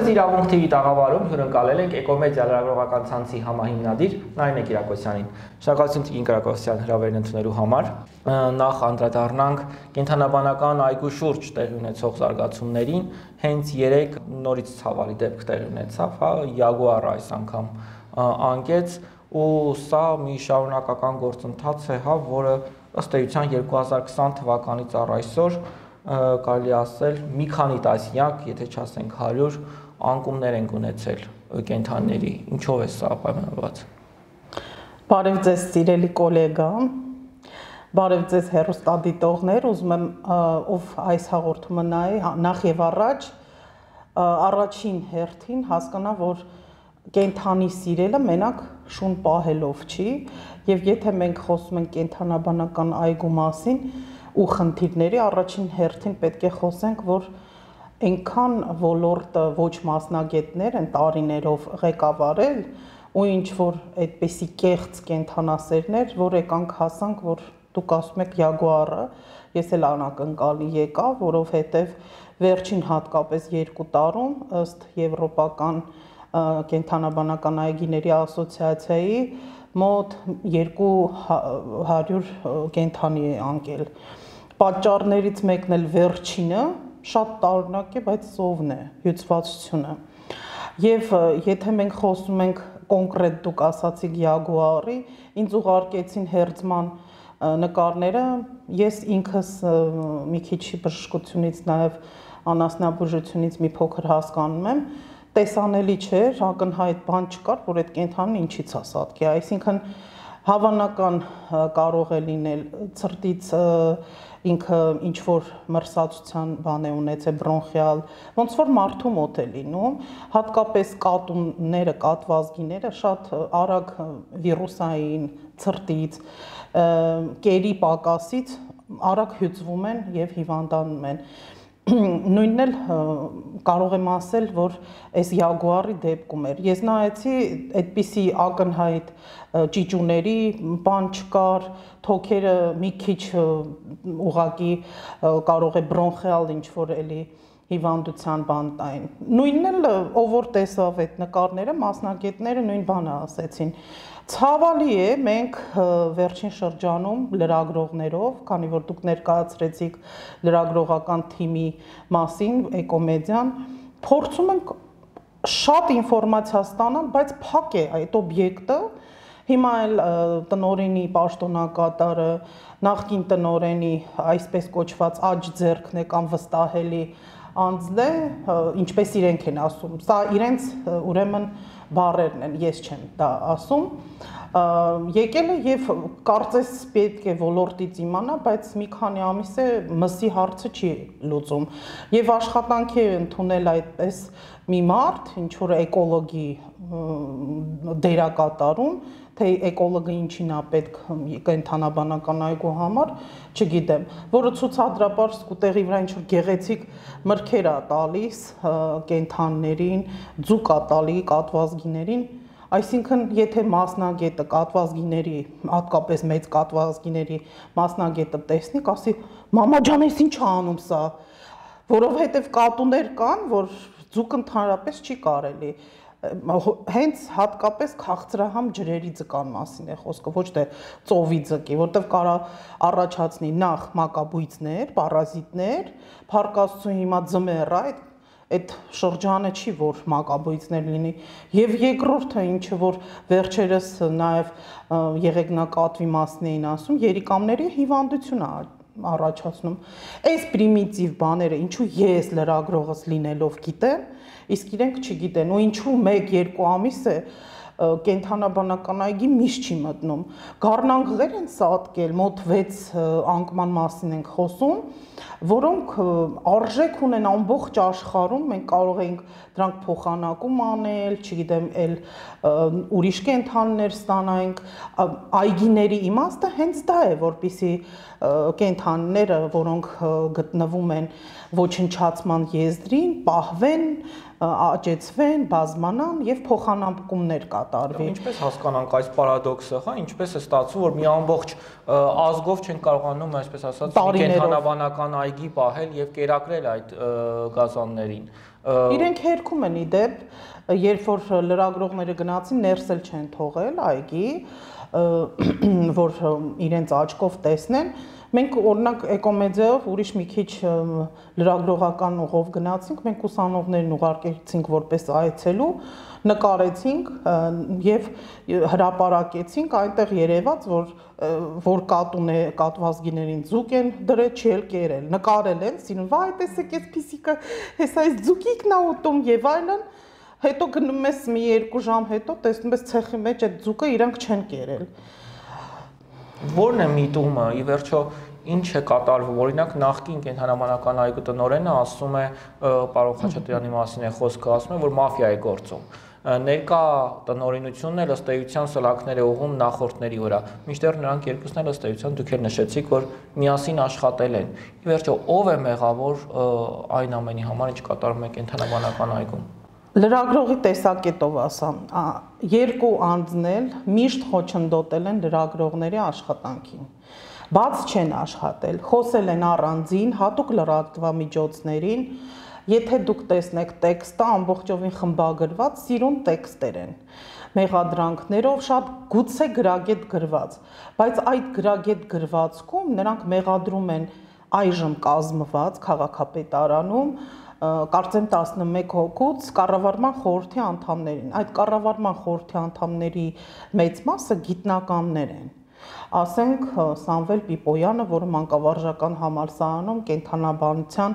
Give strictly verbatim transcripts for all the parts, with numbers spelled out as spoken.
իրավունք թիվի տաղավարում հյուրընկալել ենք Էկոմեդիա լրագրողական ցանցի համահիմնադիր Նարինե Կիրակոսյանին։ Շնորհակալություն Տիկին Կիրակոսյան հրավերն ընդունելու համար։ Նախ անդրադառնանք կենթանաբանական այգու շուրջ տեղի ունեցող զարգացումներին, հենց երեք նորից ցավալի դեպք տեղի ունեցավ, հա, Յագուարը այս անգամ անկեց ու սա մի շարունակական գործընթաց է, հա, որը ըստ էության երկու հազար քսան թվականից առ այսօր կարելի ասել մի քանի տասնյակ, եթե չասենք հարյուր անկումներ են ունեցել կենդանիների։ Ինչով է սա պայմանավորված։ Բարև ձեզ սիրելի գոլեգա, բարև ձեզ հեռուստադիտողներ, ուզում եմ ով այս հաղորդումը նայի, նախ եւ առաջ առաջին հերթին հասկանա, որ կենդանի սիրելը մենակ շուն պահելով չի, եւ եթե մենք խոսում ենք կենդանաբանական այգու մասին ու խնդիրների, առաջին հերթին պետք է խոսենք, որ այնքան ոլորտը ոչ մասնագետներ են տարիներով ղեկավարել ու ինչ որ այդպիսի կեղծ կենդանասերներ, որ եկանք հասանք, որ դուք ասում եք Յագուարը, ես էլ անակնկալի եկա, որովհետև վերջին հատկապես երկու տարում ըստ եվրոպական կենդանաբանական այգիների ասոցիացիայի մոտ երկու հարյուր կենդանի է անկել։ Պատճառներից մեկն էլ վերջինը շատ տարօրինակ է, բայց սովն է, հյուծվածությունը։ Եվ եթե մենք խոսում ենք կոնկրետ դուք ասացիք Յագուարի, ինձ ուղարկեցին հերձման նկարները, ես ինքս մի քիչ բժշկությունից, նաև անասնաբուժությունից մի փոքր հասկանում եմ, տեսանելի չէր, ակնհայտ բան չկար, որ այդ կենդանին ինչից է սատկի, այսինքն հավանական կարող է լինել ցրտից ինքը ինչ որ մրսածության բան է ունեցել, բրոնխիալ, ոնց որ մարդու մոտ է լինում, հատկապես կատունները, կատվազգիները շատ արագ վիրուսային ցրտից, կերի պակասից արագ հյուծվում են եւ հիվանդանում են։ Նույնն էլ կարող եմ ասել, որ այս Յագուարի դեպքում էր։ Ես նայեցի այդպիսի ակնհայտ ճիճուների բան չկար, թոքերը մի քիչ ուղակի կարող է բրոնխիալ ինչ որ էլի հիվանդության բան տային։ Նույնն էլ ով որ տեսավ այդ նկարները, մասնագետները նույն բանը ասեցին։ Ցավալի է, մենք վերջին շրջանում լրագրողներով, քանի որ դուք ներկայացրեցիք լրագրողական թիմի մասին, Էկոմեդիան, փորձում ենք շատ ինֆորմացիա ստանալ, բայց փակ է այդ օբյեկտը։ Հիմա էլ տնօրենի պաշտոնակատարը, նախկին տնօրենի այսպես կոչված աջ ձեռքն է կամ վստահելի անձն է, ինչպես իրենք են ասում, սա իրենց ուրեմն բառերն են, ես չեմ դա ասում, եկել է եւ կարծես պետք է ոլորտից իմանա, բայց մի քանի ամիս է մսի հարցը չի լուծում եւ աշխատանքի է ընդունել այդպես մի մարդ, ինչ որ էկոլոգի դերակատարում, թե էկոլոգը ինչին է պետք կենդանաբանական այգու համար, չգիտեմ, որը ցուցադրաբար սկուտեղի վրա ինչ որ գեղեցիկ մրգեր է տալիս կենդաններին, ձուկ է տալի կատվազգիներին, այսինքն եթե մասնագետը կատվազգիների, հատկապես մեծ կատվազգիների մասնագետը տեսնի, կասի մամա ջան, ես ինչ անում սա, որովհետև կատուներ կան, որ ձուկ ընդհանրապես չի կարելի, հենց հատկապես քաղցրահամ ջրերի ձկան մասին է խոսքը, ոչ թե ծովի ձկի, որտեղ կարա առաջացնի նախ մակաբույծներ, պարազիտներ, փառկաստու հիմա ձմեռ է, այդ շրջանը չի, որ մակաբույծներ լինի, եւ երկրորդը ինչը որ վերջերս նաեւ եղեգնակատվի մասն էին ասում, երիկամների հիվանդություն է առաջացնում։ Այս պրիմիտիվ բաները, ինչու ես լրագրողս լինելով գիտեմ, իսկ իրենք չգիտեն, ու ինչու մեկ-երկու ամիս է կենդանաբանական այգի միշտ չի մտնում։ Գառնանքներ են սատկել, մոտ վեց անկման մասին ենք խոսում, որոնք արժեք ունեն ամբողջ աշխարհում, մենք կարող ենք դրանք փոխանակում անել, չգիտեմ, էլ ուրիշ կենդաններ ստանանք, այգիների իմաստը հենց դա է, որպեսզի կենդանները, որոնք գտնվում են ոչնչացման եզրին, պահվեն, աճեցվեն, բազմանան եւ փոխանակումներ կատարվի։ Ինչպես հասկանանք այս պարադոքսը, հա, ինչպես է ստացվում, որ մի ամբողջ ազգով չեն կարողանում, այսպես ասած, կենդանաբանական այգի պահել եւ կերակրել այդ գազաններին։ Իրենք հերքում են իդեպ, երբ որ լրագրողները գնացին, ներսել չեն թողել այգի, որ իրենց աչքով տեսնեն։ Մենք օրինակ էկոմեդիայով ուրիշ մի քիչ լրագրողական ուղով գնացինք, մենք ուսանողներին ուղարկեցինք որպես այցելու, նկարեցինք եւ հրապարակեցինք, այնտեղ երևաց, որ որ կատուն է, կատվազգիներին ձուկ են դրել, չել կերել, նկարել են, սիրուն, վայ, տեսեք, այս փիսիկը, հեսա այս ձուկիկն ա ուտում եւ այլն, հետո գնում ես մի երկու ժամ հետո, տեսնում ես ցեխի մեջ այդ ձուկը իրանք չեն կերել։ Որն է միտումը, ի վերջո ինչ է կատարվում, օրինակ նախկին կենթանաբանական այգու տնօրենը ասում է, պարոն Խաչատրյանի մասին է խոսքը, ասում է, որ մաֆիա է գործում։ Ներկա տնօրինությունն էլ ըստ էության սլաքներ է ուղղում նախորդների վրա, մինչդեռ նրանք երկուսն էլ ըստ էության դուք էլ նշեցիք, որ միասին աշխատել են։ Ի վերջո ով է մեղավոր այն ամենի համար, ինչ կատարվում է կենթանաբանական այգում։ Լրագրողի տեսակետով ասամ, երկու անձնել միշտ խոչընդոտել են լրագրողների աշխատանքին։ Բաց չեն աշխատել, խոսել են առանձին, հատուկ լրատվամիջոցներին, եթե դուք տեսնեք տեքստը ամբողջովին խմբագրված, սիրուն տեքստեր են, մեղադրանքներով շատ գուցե գրագետ գրված, բայց այդ գրագետ գրվածքում նրանք մեղադրում են այժմ կազմված քաղաքապետարանում կարծեմ տասնմեկ հոգուց կառավարման խորհրդի անդամներին։ Այդ կառավարման խորհրդի անդամների մեծ մասը գիտնականներ են։ Ասենք Սամվել Պիպոյանը, որը մանկավարժական համալսարանում կենթանաբանության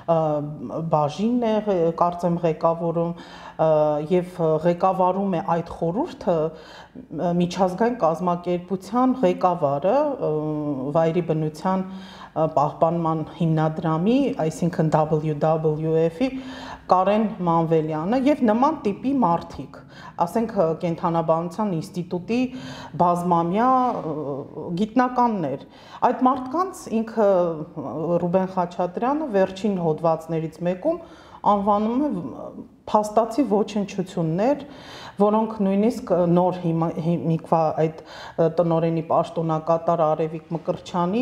բաժինն է, կարծեմ ղեկավարում եւ ղեկավարում է այդ խորհուրդը միջազգային կազմակերպության ղեկավարը վայրի բնության պահպանման հիմնադրամի, այսինքն W W F-ի Կարեն Մանվելյանը եւ նման տիպի մարդիկ, ասենք կենթանաբանության ինստիտուտի բազմամյա գիտնականներ։ Այդ մարդկանց ինքը Ռուբեն Խաչատրյանը վերջին հոդվածներից մեկում անվանում է փաստացի ոչնչություններ, որոնք նույնիսկ նոր հիմիկվա այդ տնօրենի պաշտոնակատար Արևիկ Մկրտչյանի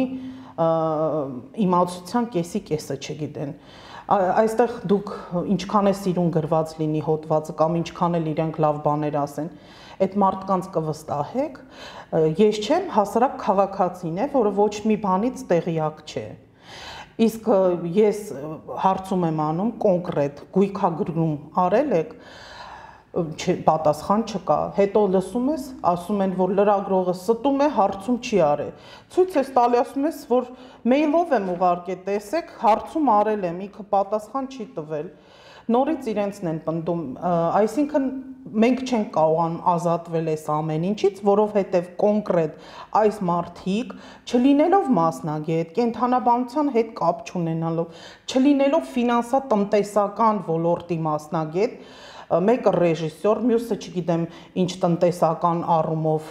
իմացության կեսի կեսը չգիտեն։ Այստեղ դուք ինչքան է սիրուն գրված լինի հոդվածը կամ ինչքան էլ իրենք լավ բաներ ասեն, այդ մարդկանց կվստահեք, ես չեմ, հասարակ քաղաքացին է, որը ոչ մի բանից տեղյակ չէ։ Իսկ ես հարցում եմ անում կոնկրետ գույքագրում արել եք, պատասխան չկա, հետո լսում ես, ասում են, որ լրագրողը ստում է, հարցում չի արել, ցույց ես տալի, ասում ես, որ մեյլով եմ ուղարկել, տեսեք, հարցում արել եմ, ինքը պատասխան չի տվել, նորից իրենցն են պնդում, այսինքն մենք չենք կարողանում ազատվել այս ամեն ինչից, որովհետև կոնկրետ այս մարդիկ, չլինելով մասնագետ, կենթանաբանության հետ կապ չունենալով, չլինելով ֆինանսա-տնտեսական ոլորտի մասնագետ, մեկը ռեժիսոր, մյուսը չգիտեմ ինչ տնտեսական առումով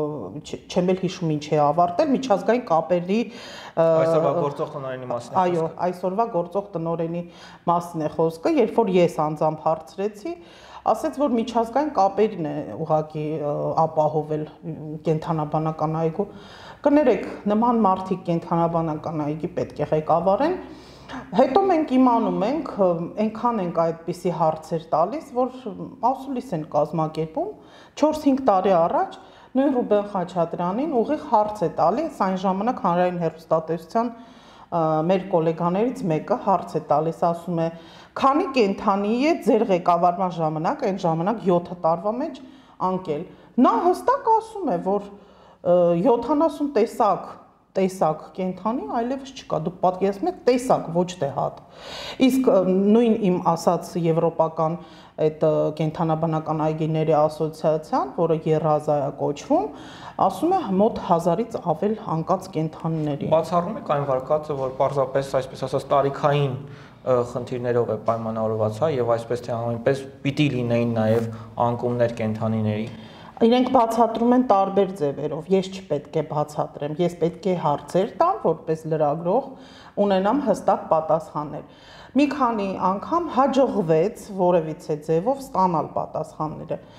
չեմ էլ հիշում ինչ է ավարտել, միջազգային կապերի այսօրվա գործող տնօրենի մասին է խոսքը։ Այո, այսօրվա գործող տնօրենի մասին է խոսքը, երբ որ ես անձամբ հարցրեցի, ասեց, որ միջազգային կապերին է ուղղակի ապահովել կենթանաբանական այգու։ Կներեք, նման մարդիկ կենթանաբանական այգի պետք է ղեկավարեն։ Հետո մենք իմանում ենք, այնքան ենք այդպիսի հարցեր տալիս, որ ասուլիս են կազմակերպում, չորս-հինգ տարի առաջ նույն Ռուբեն Խաչատրյանին ուղիղ հարց է տալիս, այն ժամանակ հանրային հեռուստատեսության մեր գոլեգաներից մեկը հարց է տալիս, ասում է, քանի կենթանի է ձեր ղեկավարման ժամանակ, այն ժամանակ յոթ տարվա մեջ անկել։ Նա հստակ ասում է, որ յոթանասուն տեսակ տեսակ կենթանի այլևս չկա, դուք պատկերացնում եք տեսակ, ոչ թե հատ։ Իսկ նույն իմ ասած եվրոպական այդ կենթանաբանական այգիների ասոցիացիան, որը ԵՌԱԶԱ է կոչվում, ասում է մոտ հազարից ավել անկած կենթանիների։ Բացառում եք այն վարկածը, որ պարզապես այսպես ասած տարիքային խնդիրներով է պայմանավորված, հա, եւ այսպես թե այնպես պիտի լինեին նաեւ անկումներ կենթանիների։ Իրենք բացատրում են տարբեր ձևերով, ես չպետք է բացատրեմ, ես պետք է հարցեր տամ, որպես լրագրող ունենամ հստակ պատասխաններ։ Մի քանի անգամ հաջողվեց որևիցե ձևով ստանալ պատասխանները։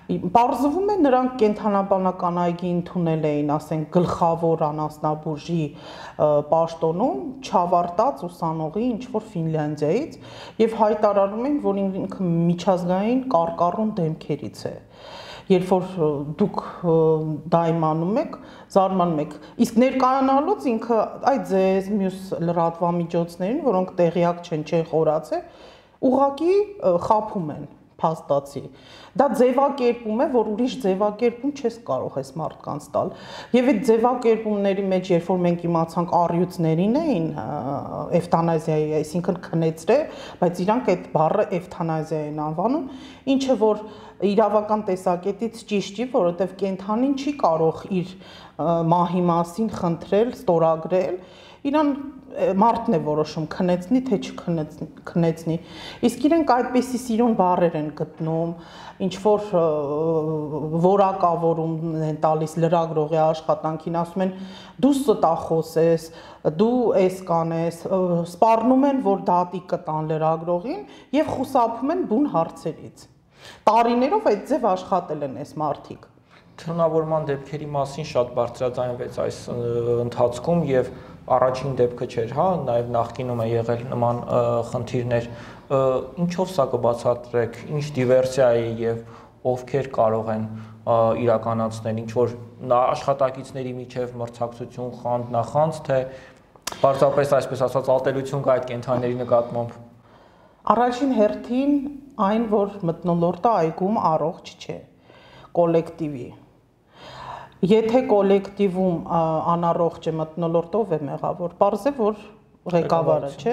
Պարզվում է նրանք կենթանաբանական այգի ընդունել էին, ասենք, գլխավոր անասնաբուժի պաշտոնում չավարտած ուսանողի ինչ-որ Ֆինլանդիայից եւ հայտարարում են, որ ինքը միջազգային կարկառուն դեմքերից է։ Երբ որ դուք դա իմանում եք, զարմանում եք, իսկ ներկայանալուց ինքը այդ ձեզ մյուս լրատվամիջոցներին, որոնք տեղյակ չեն, չեն խորացել, ուղղակի խաբում են փաստացի։ Դա ձևակերպում է, որ ուրիշ ձևակերպում չես կարող այս մարդկանց տալ։ Եվ այդ ձևակերպումների մեջ, երբ որ մենք իմացանք առյուծներին էին էվթանազիայի, այսինքն քնեցրել, բայց իրանք այդ բառը էվթանազիա են անվանում, ինչը որ իրավական տեսակետից ճիշտ չի, որովհետև կենդանին չի կարող իր մահի մասին խնդրել, ստորագրել, իրան մարդն է որոշում քնեցնի թե չքնեցնի։ Իսկ իրենք այդպիսի սիրուն բառեր են գտնում, ինչ որ որակավորում են տալիս լրագրողի աշխատանքին, ասում են դու ստախոս ես, դու էս կանես, սպառնում են, որ դատի կտան լրագրողին եւ խուսափում են բուն հարցերից։ Տարիներով այդ ձև աշխատել են այս մարդիկ։ Թունավորման դեպքերի մասին շատ բարձրաձայնվեց այս ընթացքում եւ առաջին դեպքը չէր, հա, նաև նախկինում է եղել նման խնդիրներ, ինչով սա կբացատրեք, ինչ դիվերսիա է եւ ովքեր կարող են իրականացնել, ինչ որ աշխատակիցների միջև մրցակցություն, խանդ նախանց, թե պարզապես այսպես ասած ալտելություն կա այդ կենթանիների նկատմամբ։ Առաջին հերթին այն, որ մթնոլորտը այգում առողջ չէ, կոլեկտիվի։ Եթե կոլեկտիվում անառողջ է մթնոլորտով է մեղավոր, պարզ է, որ ղեկավարը չէ։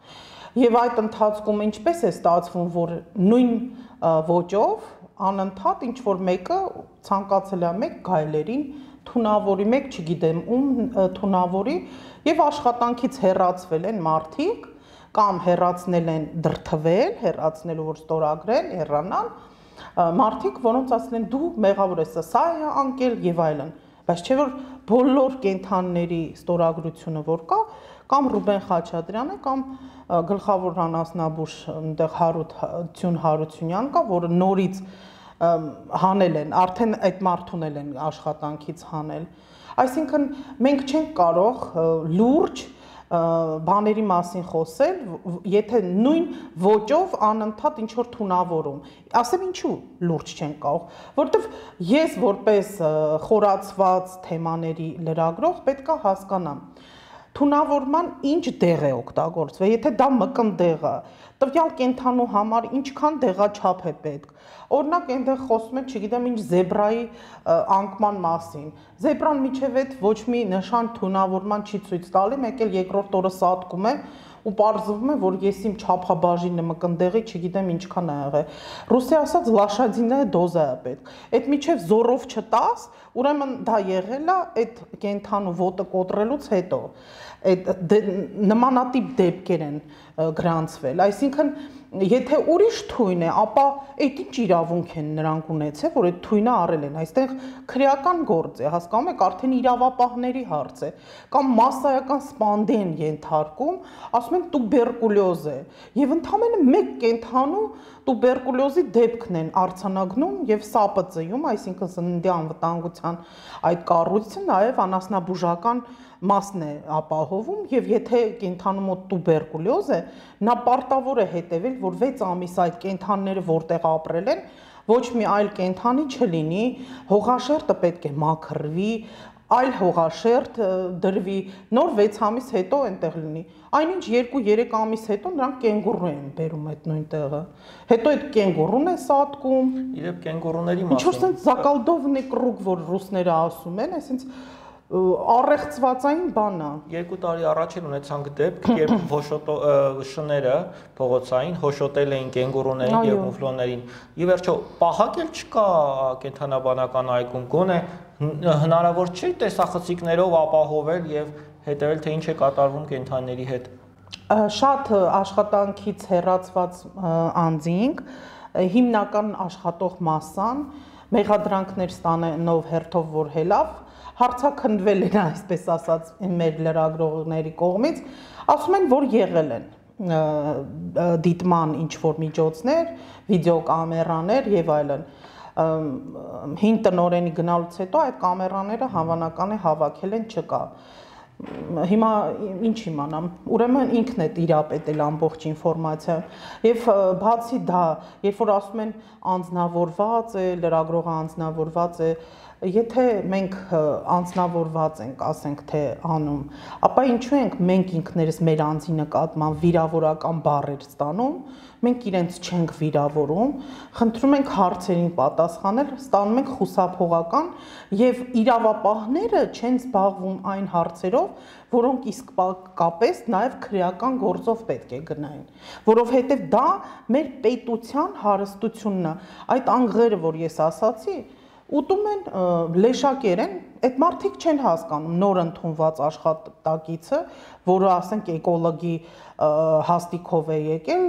Եվ այդ ընթացքում ինչպես է ստացվում, որ նույն ոճով անընդհատ ինչ որ մեկը ցանկացել է մեկ գայլերին թունավորի, մեկ չգիտեմ ում թունավորի եւ աշխատանքից հեռացվել են մարդիկ կամ հեռացնել են դրթվել, հեռացնելու որ ստորագրել, հեռանալ մարդիկ, որոնց ասել են դու մեղավոր ես, սա է անկել եւ այլն, բայց չէ որ բոլոր կենթանիների ստորագրությունը որ կա, կամ Ռուբեն Խաչատրյանը կամ գլխավոր անասնաբուժ այնտեղ Հարություն Հարությունյան կա, որը նորից հանել են, արդեն այդ մարդուն են աշխատանքից հանել։ Այսինքն մենք չենք կարող լուրջ բաների մասին խոսել, եթե նույն ոճով անընդհատ ինչ որ թունավորում։ Ասեմ ինչու լուրջ չեն կարող, որովհետև ես որպես խորացված թեմաների լրագրող պետք է հասկանամ թունավորման ինչ դեղ է օգտագործվել, եթե դա մկնդեղ է, տվյալ կենթանու համար ինչքան դեղաչափ է պետք։ Օրինակ այնտեղ խոսում են, չգիտեմ ինչ զեբրայի անկման մասին։ Զեբրան միջև այդ ոչ մի նշան թունավորման չի ցույց տալի, մեկ էլ երկրորդ օրը սատկում է ու պարզվում է, որ ես իմ չափաբաժինը մկնդեղի չգիտեմ ինչքան է եղել։ Ռուսի ասած լաշադինը դոզա է պետք։ Այդ միջև զորով չտաս, ուրեմն դա եղել է այդ կենթանու ոտը կոտրելուց հետո։ Այդ նմանատիպ դեպքեր են գրանցվել, այսինքն եթե ուրիշ թույն է, ապա այդ ինչ իրավունք են նրանք ունեցել, որ այդ թույնը առել են, այստեղ քրեական գործ է, հասկանում եք, արդեն իրավապահների հարց է, կամ մասսայական սպանդի են ենթարկում, ասում են տուբերկուլյոզ է, եւ ընդամենը մեկ կենթանու տուբերկուլյոզի դեպքն են արձանագրում եւ ՍԱՊՑ-ում, այսինքն սննդի անվտանգության այդ կառույցը նաեւ անասնաբուժական մասն է ապահովում եւ եթե կենթանու մոտ տուբերկուլյոզ է, նա պարտավոր է հետևել, որ վեց ամիս այդ կենթանիները որտեղ ապրել են, ոչ մի այլ կենթանի չլինի, հողաշերտը պետք է մաքրվի, այլ հողաշերտ դրվի, նոր վեց ամիս հետո այնտեղ լինի։ Այնինչ երկու երեք ամիս հետո նրանք կենգուրու են բերում այդ նույն տեղը։ Հետո այդ կենգուրուն է սատկում։ Իրեւ կենգուրուների մասին։ Ինչ որ sense զակալդովնի կրուգ, որ ռուսները ասում են, այսինքն առեղծվածային բան է։ Երկու տարի առաջ էլ ունեցանք դեպք, երբ հոշոտո շները փողոցային հոշոտել էին կենգուրուներին եւ մուֆլոններին։ Ի վերջո պահակ էլ չկա կենթանաբանական այգում, գոնե հնարավոր չէ տեսախցիկներով ապահովել եւ հետեւել թե ինչ է կատարվում կենթանիների հետ։ Շատ աշխատանքից հեռացված անձինք, հիմնական աշխատող մասսան մեղադրանքներ ստանելով հերթով որ հելավ հարցաքննվել են, այսպես ասած, մեր լրագրողների կողմից, ասում են, որ եղել են դիտման ինչ-որ միջոցներ, վիդեոկամերաներ եւ այլն։ հին տնօրենի գնալուց հետո այդ կամերաները հավանական է հավաքել են չկա։ Հիմա ինչ իմանամ, ուրեմն ինքն է տիրապետել ամբողջ ինֆորմացիան եւ բացի դա, երբ որ ասում են անձնավորված է, լրագրողը անձնավորված է, եթե մենք անձնավորված ենք, ասենք թե անում, ապա ինչու ենք մենք ինքներս մեր անձի նկատմամբ վիրավորական բառեր ստանում, մենք իրենց չենք վիրավորում, խնդրում ենք հարցերին պատասխանել, ստանում ենք խուսափողական եւ իրավապահները չեն զբաղվում այն հարցերով, որոնք իսկապես նաեւ քրեական գործով պետք է գնային, որովհետեւ դա մեր պետության հարստությունն է, այդ անգղերը, որ ես ասացի, ուտում են լեշակերեն, այդ մարդիկ չեն հասկանում նոր ընդունված աշխատակիցը, որը ասենք էկոլոգի հաստիքով է եկել,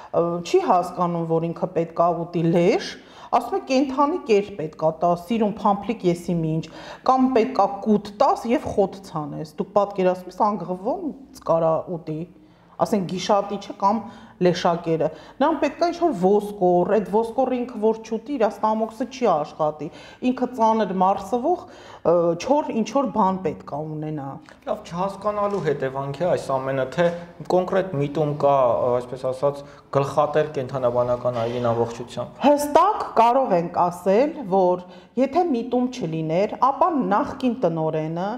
չի հասկանում, որ ինքը պետք է ուտի լեշ, ասում է կենթանի կեր պետք է տա, սիրուն փամփլիկ եսի մինչ, կամ պետք է կուտ տաս եւ խոտ ցանես, դուք պատկերացնում եք անգղվում կարա ուտի, ասենք գիշատիչը կամ լեշակերը, նրան պետք է ինչ-որ ոսկոր, այդ ոսկորը ինքը որ չուտի, իր ստամոքսը չի աշխատի, ինքը ծանր մարսվող չոր ինչ-որ բան պետք է ունենա։ Լավ, չհասկանալու հետևանք է այս ամենը, թե կոնկրետ միտում կա, այսպես ասած, գլխատեր կենթանաբանական այգին ամբողջությամբ։ Հստակ կարող ենք ասել, որ եթե միտում չլիներ, ապա նախկին տնօրենը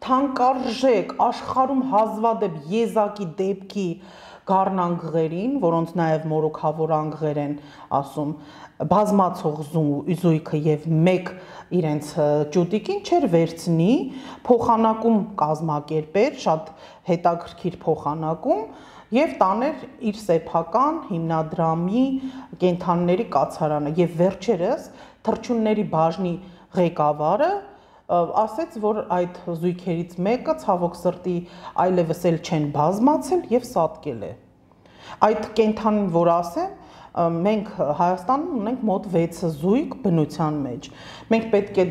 թանկարժեք աշխարհում հազվադեպ եզակի դեպքի գառնանգղերին, որոնց նաև մորոքավոր անգղեր են ասում, բազմացող զույգը եւ մեկ իրենց ճուտիկին չէր վերցնի, փոխանակում կազմակերպեր, շատ հետաքրքիր փոխանակում եւ տաներ իր սեփական հիմնադրամի կենթանիների կացարանը եւ վերջերս թռչունների բաժնի ղեկավարը ասեց, որ այդ զույգերից մեկը ցավոք սրտի այլևս էլ չեն բազմացել եւ սատկել է։ Այդ կենթանին, որ ասեմ, մենք Հայաստանում ունենք մոտ վեց զույգ բնության մեջ։ Մենք պետք է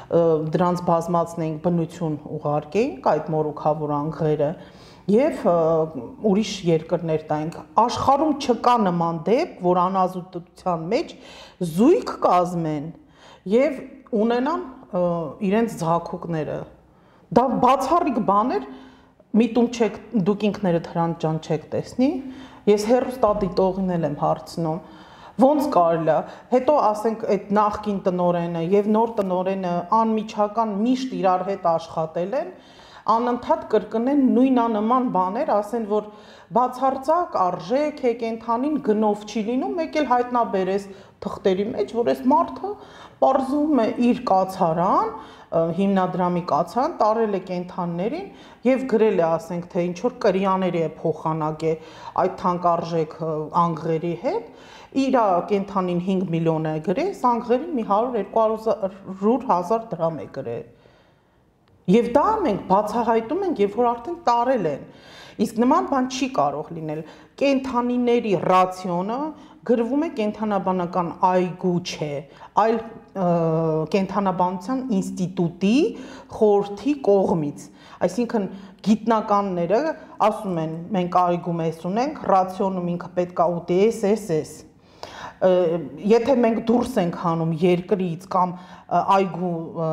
դրանց բազմացնենք բնություն ուղարկենք այդ մորոքավոր անգղերը եւ ուրիշ երկրներ տանք։ Աշխարհում չկա նման դեպք, որ անազուտության մեջ զույգ կազմեն եւ ունենան իրենց ձախուկները, դա բացառիկ բաներ, միտում չեք, դուք ինքներդ Հրանտ ջան չեք տեսնի, ես հեռուստադիտողին էլ եմ հարցնում, ոնց կարելի է, հետո ասենք այդ նախկին տնօրենը եւ նոր տնօրենը անմիջական միշտ իրար հետ աշխատել են, անընդհատ կրկնեն նույնանման բաներ, ասեն, որ բացարձակ արժեք է կենթանին գնով չի լինում, մեկ էլ հայտնաբերես թղթերի մեջ, որ այս մարդը պարզում է իր կացարան, հիմնադրամի կացարան, տարել է կենթանիներին եւ գրել է, ասենք, թե ինչ որ կրյաների է փոխանակ է այդ թանկարժեք անգղերի հետ, իր կենթանին հինգ միլիոն է գրել, անգղերին մի հարյուր երկու հազար դրամ է գրել։ Եվ դա մենք բացահայտում ենք, երբ որ արդեն տարել են։ Իսկ նման բան չի կարող լինել։ Կենթանիների ռացիոնը գրվում է կենթանաբանական այգու չէ, այլ կենթանաբանության ինստիտուտի խորհրդի կողմից։ Այսինքն գիտնականները ասում են, մենք այգու մեզ ունենք, ռացիոնում ինքը պետք է ուտի էս, էս, էս։ Եթե մենք դուրս ենք հանում երկրից կամ այգու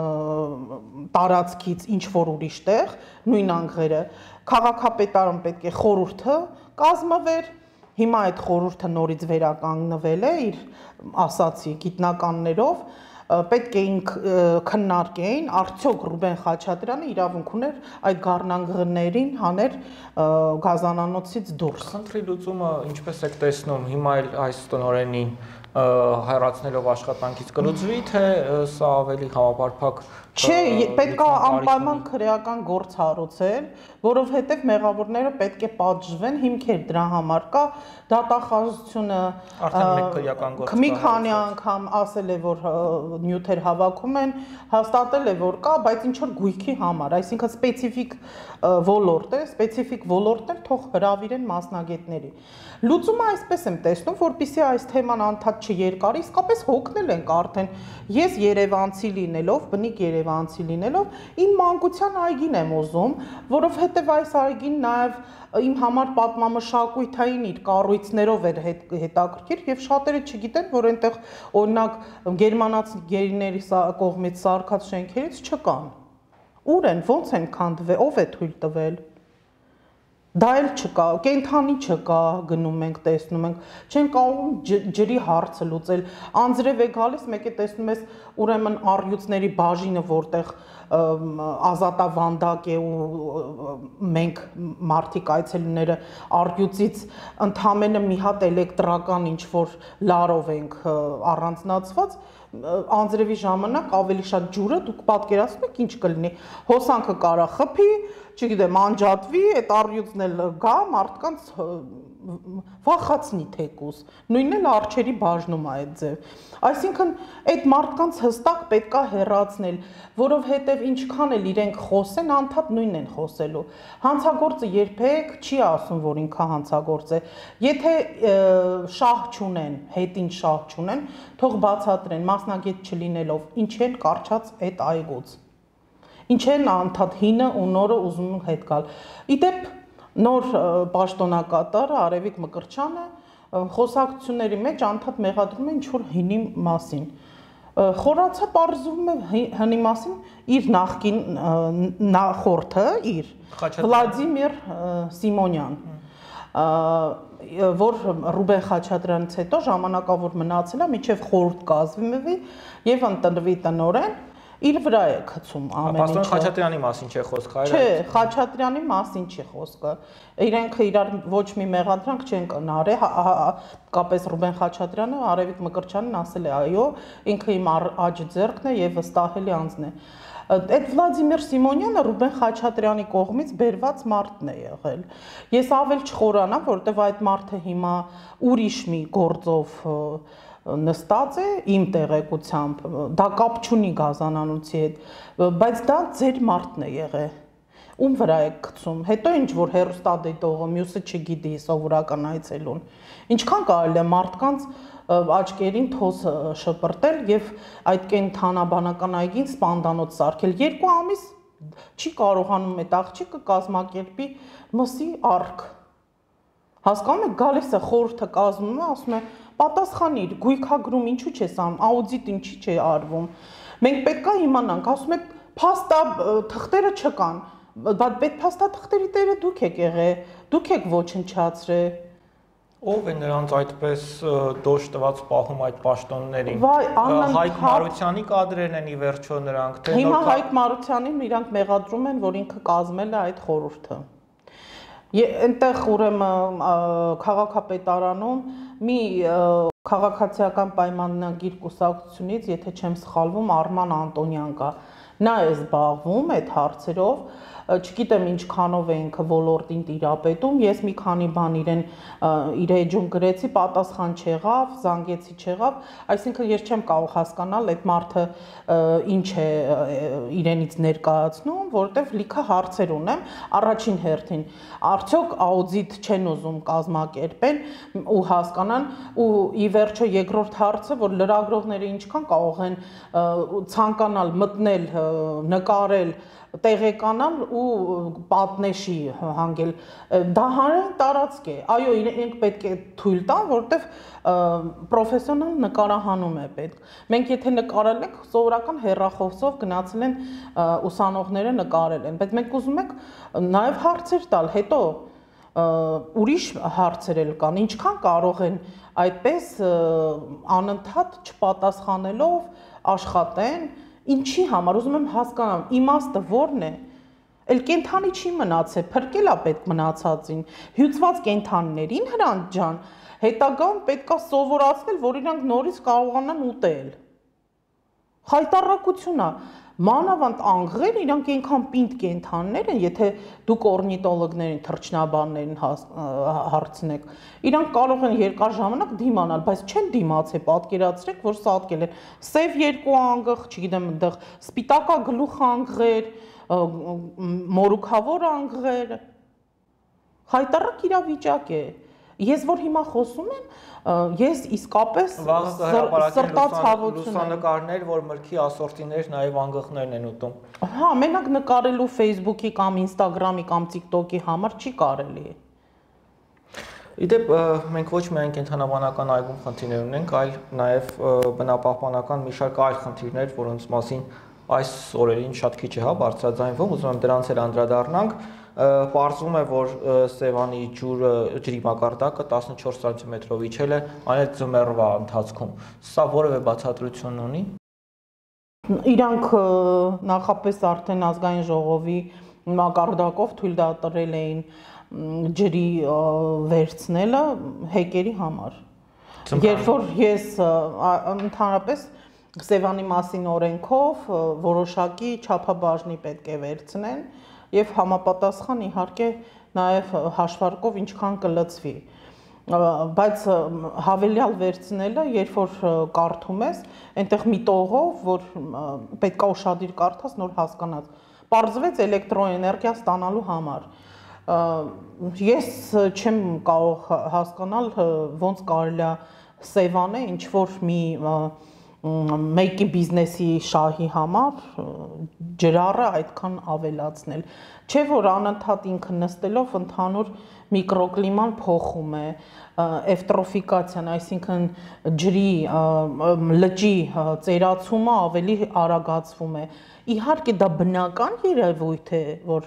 տարածքից ինչ որ ուրիշ տեղ, նույն անգղերը, քաղաքապետարան պետք է խորհուրդը կազմվեր, հիմա այդ խորհուրդը նորից վերականգնվել է իր ասացի գիտնականներով, պետք է քննարկեին, արդյոք Ռուբեն Խաչատրյանը իրավունք ուներ այդ գառնանգղներին հաներ գազանանոցից դուրս։ Խնդրի լուծումը ինչպես եք տեսնում, հիմա էլ այս տնօրենին հայրացնելով աշխատանքից կլուծվի, թե սա ավելի համապարփակ Չէ, պետք է անպայման քրեական գործ հարուցել, որովհետև մեղավորները պետք է պատժվեն, հիմքեր դրա համար կա, դատախազությունը մի քանի անգամ ասել է, որ նյութեր հավաքում են, հաստատել է, որ կա, բայց ինչ որ գույքի համար, այսինքն սպეციფიկ ոլորտ է, սպეციფიկ ոլորտներ թող հրավիրեն մասնագետների։ Լուծումը այսպես եմ տեսնում, որպեսզի այս թեման անդադ չերկար, իսկապես հոգնել ենք արդեն։ Ես Երևանցի լինելով, բնիկ Երևանցի լինելով, իմ մանկության այգին եմ ուզում, որովհետև այս այգին նաև իմ համար պատմամշակութային իր կառույցներով էր հետաքրքիր եւ շատերը չգիտեն, որ այնտեղ օրինակ գերմանացի գերիների կողմից սարքած շենքերից չկան։ Ուր են, ո՞նց են քանդվել, ով է թույլ տվել։ Դա էլ չկա, կենթանի չկա, գնում ենք, տեսնում ենք, չեն կարողում ջրի հարցը լուծել, անձրև է գալիս, մեկ է տեսնում ես ուրեմն առյուծների բաժինը, որտեղ ազատավանդակ է ու մենք մարդիկ այցելուները առյուծից ընդամենը մի հատ էլեկտրական ինչ-որ լարով ենք առանձնացված, անձրևի ժամանակ ավելի շատ ջուրը դուք պատկերացնում եք ինչ կլինի, հոսանքը կարա խփի, չգիտեմ, անջատվի, այդ առյուծն էլ գա, մարդկանց վախացնի թեկուզ, նույնն էլ արջերի բաժնում է այդ ձև։ Այսինքն այդ մարդկանց հստակ պետք է հեռացնել, որովհետև ինչքան էլ իրենք խոսեն, անդադ նույնն են խոսելու։ Հանցագործը երբեք չի ասում, որ ինքը հանցագործ է։ Եթե շահ չունեն, հետին շահ չունեն, թող բացատրեն, մասնագետ չլինելով, ինչ են կարճած այդ այգուց։ Ինչ են անդադ հինը ու նորը ուզում հետ գալ։ Իդեպ նոր պաշտոնակատարը Արևիկ Մկրտչյանը խոսակցությունների մեջ անդադ մեղադրում է ինչ-որ հինի մասին։ Խորացա պարզվում է հնի մասին իր նախկին նախորդը, իր Վլադիմիր Սիմոնյան, որ Ռուբեն Խաչատրյանից հետո ժամանակավոր մնացել է, մինչև խորհուրդ կազմվի եւ ընտրվի տնօրեն, իր վրա է գցում ամեն ինչը։ Պաստոր Խաչատրյանի մասին չէ խոսքը, այլ Չէ, Խաչատրյանի մասին չի խոսքը։ Իրենք իրար ոչ մի մեղադրանք չեն կնարել, հատկապես Ռուբեն Խաչատրյանը Արևիկ Մկրտչյանին ասել է, այո, ինքը իմ աջ ձեռքն է եւ վստահելի անձն է։ Այդ Վլադիմիր Սիմոնյանը Ռուբեն Խաչատրյանի կողմից բերված մարդն է եղել։ Ես ավել չխորանամ, որովհետեւ այդ մարդը հիմա ուրիշ մի գործով նստած է իմ տեղեկությամբ, դա կապ չունի գազանանոցի հետ, բայց դա ձեր մարդն է եղել, ում վրա է գցում, հետո ինչ որ հեռուստադիտողը մյուսը չգիտի սովորական այցելուն, ինչքան կարելի է մարդկանց աչքերին թոս շպրտել եւ այդ կենթանաբանական այգին սպանդանոց սարքել, երկու ամիս չի կարողանում այդ աղջիկը կազմակերպի մսի արկ, հասկանում եք, գալիս է խորհուրդը կազմում է, ասում է պատասխանիր, գույքագրում ինչու չես անում, աուդիտ ինչի չէ արվում։ Մենք պետք է իմանանք, ասում եք, փաստա թղթերը չկան, բայց այդ փաստա թղթերի տերը դուք եք եղել, դուք եք ոչնչացրել։ Ով է նրանց այդպես դոշ տված պահում այդ պաշտոններին։ Վայ, Հայկ Մարությանի կադրերն են ի վերջո նրանք, թե հիմա Հայկ Մարությանին իրանք մեղադրում են, որ ինքը կազմել է այդ խորհուրդը։ Այնտեղ ուրեմն քաղաքապետարանում մի քաղաքացիական պայմանագիր կուսակցությունից, եթե չեմ սխալվում, Արման Անտոնյան կա, նա է զբաղվում այդ հարցերով, չգիտեմ ինչքանով է ինքը ոլորտին տիրապետում, ես մի քանի բան իրեն իր էջում գրեցի, պատասխան չեղավ, զանգեցի չեղավ, այսինքն ես չեմ կարող հասկանալ այդ մարդը ինչ է իրենից ներկայացնում, որովհետև լիքը հարցեր ունեմ, առաջին հերթին, արդյոք աուդիտ չեն ուզում կազմակերպեն ու հասկանան, ու ի վերջո երկրորդ հարցը, որ լրագրողները ինչքան կարող են ցանկանալ մտնել, նկարել, տեղեկանալ ու պատնեշի հանգել, դա հանրային տարածք է, այո, իրենք պետք է թույլ տան, որովհետև պրոֆեսիոնալ նկարահանում է պետք։ Մենք եթե նկարել ենք, սովորական հեռախոսով գնացել են ուսանողները նկարել են, բայց մենք ուզում ենք նաև հարցեր տալ, հետո ուրիշ հարցեր էլ կան, ինչքան կարող են այդպես անընդհատ չպատասխանելով աշխատեն, ինչի համար, ուզում եմ հասկանամ, իմաստը որն է, էլ կենթանի չի մնացել, փրկել է պետք մնացածին, հյուծված կենթանիներին Հրանտ ջան, հետագայում պետք է սովորացնել, որ իրանք նորից կարողանան ուտել։ Խայտառակություն է, մանավանդ անգղեր, իրանք այնքան պինդ կենթանիներ են, եթե դուք օրնիտոլոգներին, թռչնաբաններին հարցնեք, իրանք կարող են երկար ժամանակ դիմանալ, բայց չեն դիմացել, պատկերացրեք, որ սատկել են սև երկու անգղ, չգիտեմ, այնտեղ սպիտակագլուխ անգղեր, մորուքավոր անգղեր, խայտառակ իրավիճակ է։ Ես որ հիմա խոսում եմ, ես իսկապես սրտացավություն լուսանկարներ, որ մրգի ասորտիներ նաև անգղներն են ուտում։ Հա, մենակ նկարելու Facebook-ի կամ Instagram-ի կամ TikTok-ի համար չի կարելի։ Իդեպ մենք ոչ միայն կենթանաբանական այգում խնդիրներ ունենք, այլ նաև բնապահպանական մի շարք այլ խնդիրներ, որոնց մասին այս օրերին շատ քիչ է հա բարձրաձայնվում, ուզում եմ դրանց էլ անդրադառնանք։ Պարզվում է, որ Սևանի ջուրը ջրի մակարդակը տասնչորս սանտիմետրով իջել է այլ ձմեռվա ընթացքում։ Սա որևէ բացատրություն ունի։ Իրանք նախապես արդեն ազգային ժողովի մակարդակով թույլ տվել էին ջրի վերցնելը հեկերի համար։ Երբ որ ես ընդհանրապես Սևանի մասին օրենքով որոշակի չափաբաժնի պետք է վերցնեն եւ համապատասխան իհարկե նաեւ հաշվարկով ինչքան կլծվի, բայց հավելյալ վերցնելը, երբ որ կարդում ես, այնտեղ մի տողով, որ պետքա ուշադիր կարդաս, նոր հասկանաս, պարզվեց էլեկտրոէներգիա ստանալու համար։ Ես չեմ կարող հասկանալ ոնց կարելի է Սևանը ինչ որ մի մեկի բիզնեսի շահի համար ջրառը այդքան ավելացնել։ Չէ որ անընդհատ ինքը նստելով ընդհանուր միկրոկլիման փոխում է, էվտրոֆիկացիան, այսինքն ջրի լճի ծերացումը ավելի արագացվում է։ Իհարկե դա բնական երևույթ է, որ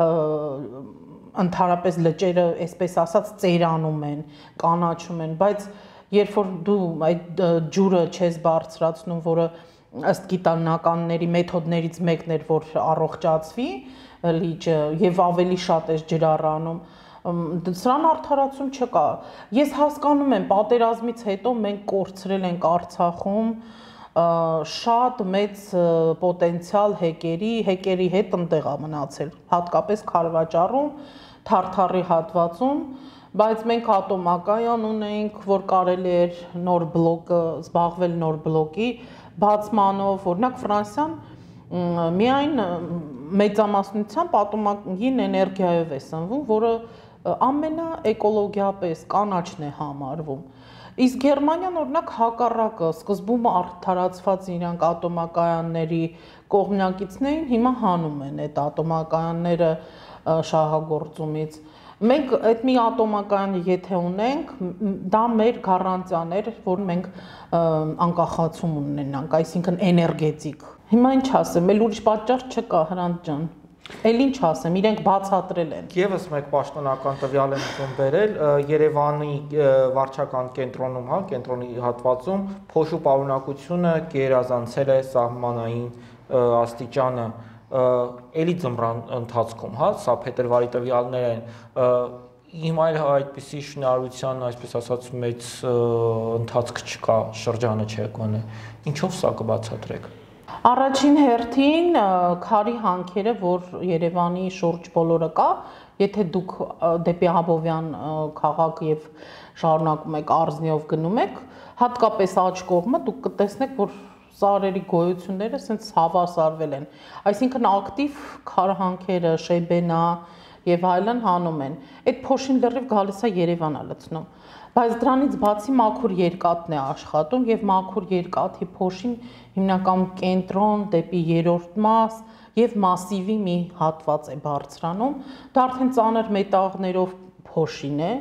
ընդհանրապես լճերը, այսպես ասած, ծերանում են, կանաչում են, բայց երբ որ դու այդ ջուրը չես բարձրացնում, որը ըստ գիտնականների մեթոդներից մեկն էր, որ առողջացվի լիճը եւ ավելի շատ է ջրառանում, սրան արդարացում չկա։ Ես հասկանում եմ, պատերազմից հետո մենք կորցրել ենք Արցախում շատ մեծ պոտենցիալ հեկերի, հեկերի հետ ընդեղ է մնացել, հատկապես Քարվաճառում, Թարթարի հատվածում, բայց մենք ատոմակայան ունենք, որ կարելի էր նոր բլոկը զբաղվել նոր բլոկի բացմանով, օրինակ Ֆրանսիան միայն մեծամասնությամբ ատոմային էներգիայով է սնվում, որը ամենաէկոլոգիապես կանաչն է համարվում։ Իսկ Գերմանիան օրինակ հակառակը, սկզբում արդարացված իրանք ատոմակայանների կողմնակիցներին հիմա հանում են այդ ատոմակայանները շահագործումից։ Մենք այդ մի ատոմակայանը եթե ունենք, դա մեր գառանտիան էր, որ մենք անկախացում ունենանք, այսինքն էներգետիկ։ Հիմա ինչ ասեմ, էլ ուրիշ պատճառ չկա, Հրանտ ջան։ Էլ ինչ ասեմ, իրենք բացատրել են։ Եվս մեկ պաշտոնական տվյալ եմ ուզում բերել, Երևանի վարչական կենտրոնում, հա, կենտրոնի հատվածում փոշու պարունակությունը գերազանցել է սահմանային աստիճանը էլի ձմռան ընթացքում, հա, սա փետրվարի տվյալներ են, հիմա էլ այդպիսի շինարարության, այսպես ասած, մեծ ընթացք չկա, շրջանը չէ գոնե, ինչով սա կբացատրեք։ Առաջին հերթին քարի հանքերը, որ Երևանի շուրջ բոլորը կա, եթե դուք դեպի Աբովյան քաղաք եւ շարունակում եք Արզնիով գնում եք, հատկապես աջ կողմը դուք կտեսնեք, որ սարերի գոյությունները սենց հավասարվել են, այսինքն ակտիվ քարհանքերը, Շեբենա եւ այլն հանում են, այդ փոշին լրիվ գալիս է Երևանա լցնում, բայց դրանից բացի մաքուր երկաթն է աշխատում եւ մաքուր երկաթի փոշին հիմնական կենտրոն դեպի երրորդ մաս եւ մասիվի մի հատված է բարձրանում, դա արդեն ծանր մետաղներով փոշին է,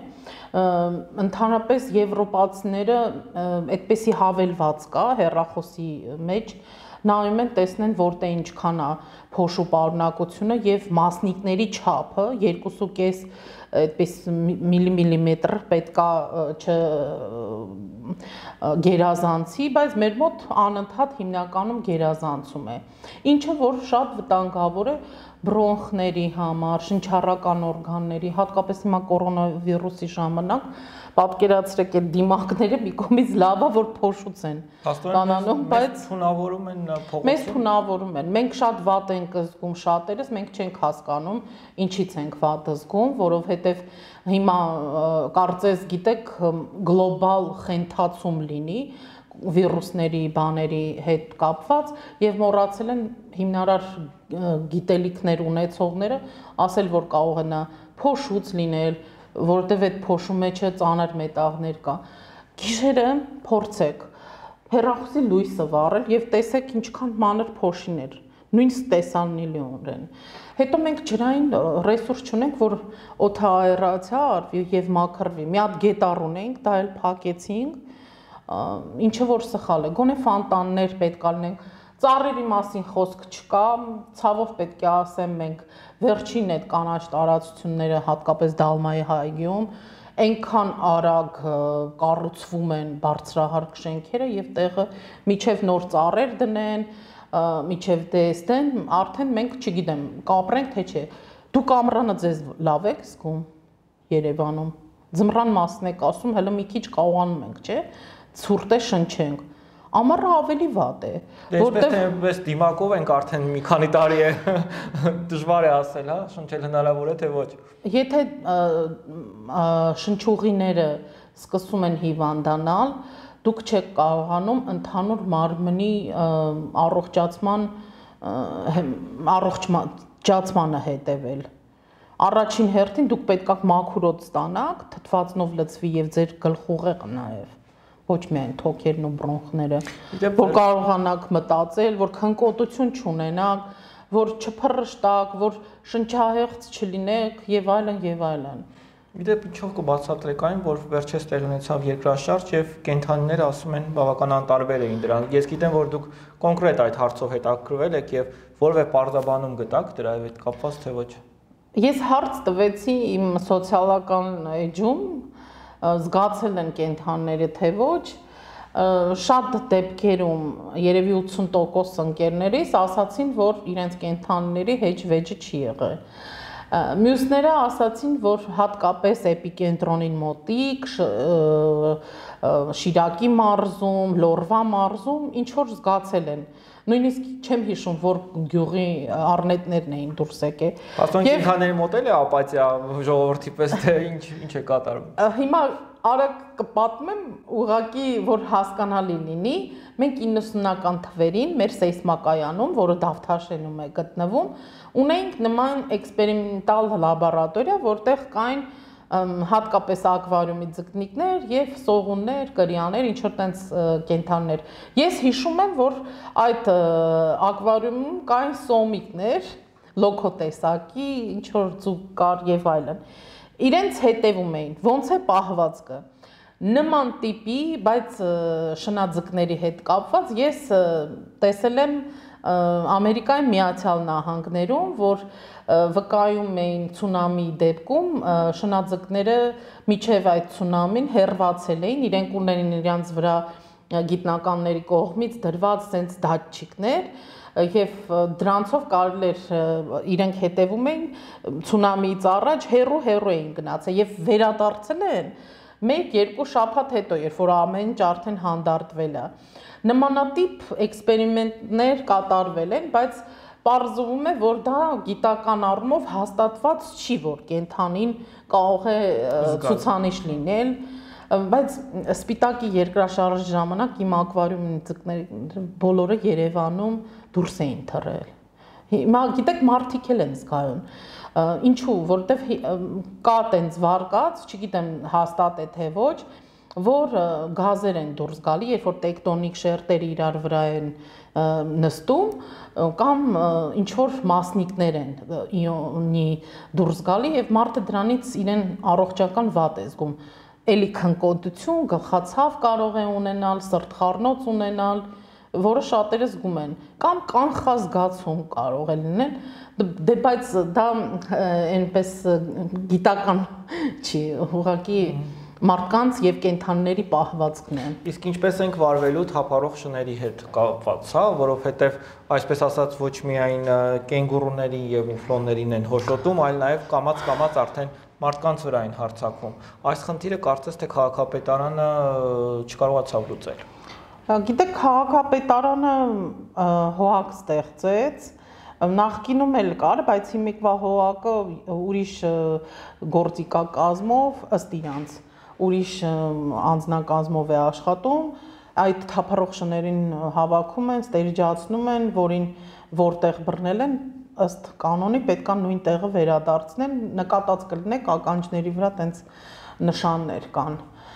ընդհանրապես եվրոպացիները այդպեսի հավելված կա հեռախոսի մեջ, նայում են տեսնեն որտե ինչքան է փոշու պարունակությունը եւ մասնիկների չափը երկուսուկես այդպես միլիմետր պետքա չ գերազանցի, բայց մեր մոտ անընդհատ հիմնականում գերազանցում է, ինչը որ շատ վտանգավոր է բրոնխների համար, շնչառական օրգանների, հատկապես հիմա կորոնավիրուսի ժամանակ, պատկերացրեք այդ դիմակները մի կողմից լավ է, որ փոշուց են ստանանում, բայց թունավորում են փողոցում։ Մեզ թունավորում են։ Մենք շատ վատ ենք զգում շատերս, մենք չենք հասկանում, ինչից ենք վատ զգում, որովհետև հիմա կարծես գիտեք գլոբալ խենթացում լինի վիրուսների բաների հետ կապված եւ մոռացել են հիմնարար գիտելիքներ ունեցողները ասել, որ կարող է նա փոշուց լինել, որովհետև այդ փոշու մեջը ծանր մետաղներ կա։ Գիշերը փորձեք հեռախոսի լույսը վառել եւ տեսեք ինչքան մանր փոշիներ, նույնիսկ տեսանելի են։ Հետո մենք ջրային ռեսուրս չունենք, որ օդաերացիա արվի եւ մաքրվի։ Մի հատ գետառ ունենք, դա էլ փակեցինք, ինչը որ սխալ է։ Գոնե ֆոնտաններ պետք է լինեն։ Ծառերի մասին խոսք չկա, ցավով պետք է ասեմ, մենք վերջին այդ կանաչ տարածությունները, հատկապես Դալմայի այգիում, այնքան արագ կառուցվում են բարձրահարկ շենքերը եւ տեղը միջև նոր ծառեր դնեն, միջև դեստեն, արդեն մենք չգիտեմ, կապրենք թե չէ։ Դուք ամռանը ձեզ լավ եք զգում Երևանում։ Ձմռան մասն եք ասում, հələ մի քիչ կողանում ենք, չէ՞։ Ցուրտ է շնչենք։ Ամառը ավելի վատ է, որտեղ այս դիմակով ենք արդեն մի քանի տարի է դժվար է ասել, հա, շնչել հնարավոր է թե ոչ։ Եթե շնչուղիները սկսում են հիվանդանալ, դուք չեք կարողանում ընդհանուր մարմնի առողջացման առողջացմանը հետևել։ Առաջին հերթին դուք պետք է մաքուր օդ ստանաք, թթվածնով լցվի եւ ձեր գլխուղեղը նաեւ ոչ միայն թոքերն ու բրոնխները, որ կարողանաք մտածել, որ քնկոտություն չունենաք, որ չփռշտաք, որ շնչահեղձ չլինեք եւ այլն եւ այլն։ Իդեպ ինչով կբացատրեք այն, որ վերջերս տեղի ունեցավ երկրաշարժ եւ կենդանիները ասում են բավական անտարբեր էին դրան։ Ես գիտեմ, որ դուք կոնկրետ այդ հարցով հետաքրքրվել եք եւ որևէ պարզաբանում գտաք դրա հետ կապված թե ոչ։ Ես հարց տվեցի իմ սոցիալական էջում, զգացել են կենդանիները թե ոչ, շատ դեպքերում երևի ութսուն տոկոս ընկերներից ասացին, որ իրենց կենդանիների հեչ վեճը չի եղել։ Մյուսները ասացին, որ հատկապես էպիկենտրոնին մոտիկ, Շիրակի մարզում, Լորվա մարզում ինչ որ զգացել են։ Նույնիսկ չեմ հիշում, որ գյուղի առնետներն էին դուրս եկել։ Աստոն կենդանիների մոտ էլ է ապաթիա ժողովրդի պես թե ինչ ինչ է կատարվում։ Հիմա արագ կպատմեմ, ուղղակի որ հասկանալի լինի, մենք իննսունական թվերին մեր սեյսմակայանում, որը Դավթաշենում է գտնվում, ունեինք նման էքսպերիմենտալ լաբորատորիա, որտեղ կային հատկապես ակվարիումի ձկնիկներ եւ սողուններ, կրյաներ, ինչ որ տենց կենդանիներ։ Ես հիշում եմ, որ այդ ակվարիումում կային սոմիկներ, լոքո տեսակի, ինչ որ ձուկ կար եւ այլն։ Իրենց հետևում էին, ոնց է պահվածքը։ Նման տիպի, բայց շնաձկների հետ կապված ես տեսել եմ Ամերիկայի Միացյալ Նահանգներում, որ վկայում էին ցունամի դեպքում, շնաձկները միջև այդ ցունամին հեռացել էին, իրենք ունեն իրենց վրա գիտնականների կողմից դրված sense դատչիկներ, եւ դրանցով կարելի էր իրենք հետևում էին ցունամիից առաջ հերո-հերո էին գնացել եւ վերադարձել են մեկ-երկու շաբաթ հետո, երբ որ ամեն ինչ արդեն հանդարտվել է։ Նմանատիպ էքսպերիմենտներ կատարվել են, բայց պարզվում է, որ դա գիտական առումով հաստատված չի, որ կենդանին կարող է ցուցանիշ լինել, բայց սպիտակի երկրաշարժի ժամանակ իմ ակվարիումի ձկները բոլորը Երևանում դուրս էին թռել։ Հիմա գիտեք մարդիկ էլ են զգայուն։ Ինչու, որովհետև կա տենց վարկած, չգիտեմ հաստատ է թե ոչ, որ գազեր են դուրս գալի, երբ որ տեկտոնիկ շերտերը իրար վրա են նստում, կամ ինչ որ մասնիկներ են իոնի դուրս գալի եւ մարդը դրանից իրեն առողջական վատ է զգում։ Էլի քնկոտություն, գլխացավ կարող է ունենալ, սրտխառնոց ունենալ, որը շատերը զգում են, կամ կանխազգացում կարող է լինել, դե բայց դա այնպես գիտական չի, ուղղակի մարդկանց եւ կենդանիների պահվածքն է։ Իսկ ինչպես ենք վարվելու թափառող շների հետ կապված, հա, որովհետեւ այսպես ասած ոչ միայն կենգուրուների եւ ինֆլոններին են հոշոտում, այլ նաեւ կամած-կամած արդեն մարդկանց վրա են հարձակվում։ Այս խնդիրը կարծես թե քաղաքապետարանը չկարողացավ լուծել։ Գիտեք, քաղաքապետարանը հոհակ ստեղծեց, նախկինում էլ կար, բայց հիմիկվա հոհակը ուրիշ գործիքակազմով ըստ իրանց ուրիշ անձնակազմով է աշխատում, այդ թափառող շներին հավաքում են, ստերջացնում են, որին որտեղ բռնել են, ըստ կանոնի պետք է նույն տեղը վերադարձնեն, նկատած կլինեք ականջների վրա տենց նշաններ կան։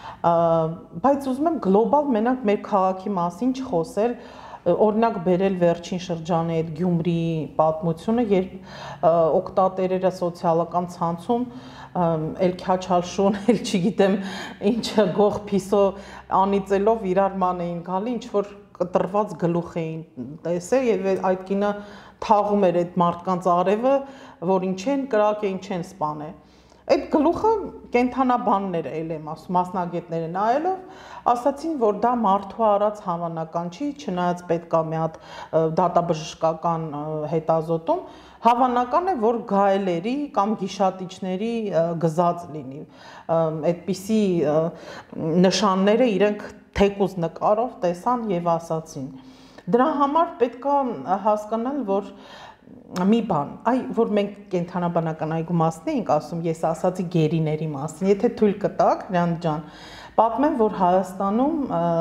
Բայց ուզում եմ գլոբալ մենակ մեր քաղաքի մասին չխոսել, օրինակ բերել վերջին շրջանի այդ Գյումրիի պատմությունը, երբ օկտատերերը սոցիալական ցանցում էլ քաչալշուն, էլ չգիտեմ ինչը գող փիսո անիծելով իրար ման էին գալի, ինչ որ կտրված գլուխ էին տեսել եւ այդ կինը թաղում էր այդ մարդկանց արևը, որ ինչ են կրակ էին, չեն սպանել։ Այդ գլուխը կենթանաբանները էլ եմ ասում, մասնագետները նայելով ասացին, որ դա մարդու արած հավանական չի, չնայած պետք է մի հատ դատաբժշկական հետազոտում, հավանական է, որ գայլերի կամ գիշատիչների գզած լինի։ Այդպիսի նշանները իրենք թեկուզ նկարով տեսան եւ ասացին։ Դրա համար պետք է հասկանալ, որ մի բան, այ որ մենք կենթանաբանական այգու մասին էինք ասում, ես ասացի գերիների մասին, եթե թույլ կտաք, Հրանտ ջան, պատմեմ, որ Հայաստանում